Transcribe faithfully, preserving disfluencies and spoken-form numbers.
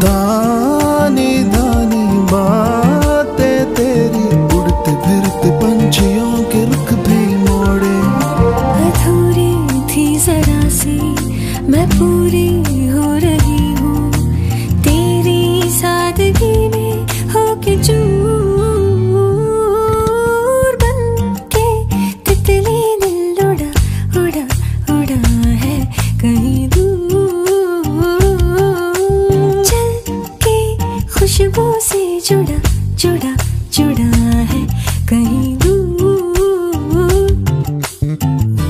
दानी दानी बातें तेरी, उड़ते फिरते पंछियों के रुख भी मोड़े। अधूरी थी जरा सी मैं पूरी हो रही हूँ, तेरी सादगी में होके चूर बन के। तितली दिल उड़ा उड़ा उड़ा है कहीं दूर, चल के खुशबू से जुड़ा जुड़ा